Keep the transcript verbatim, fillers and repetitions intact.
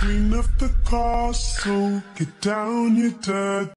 queen of the castle, get down, you dirty.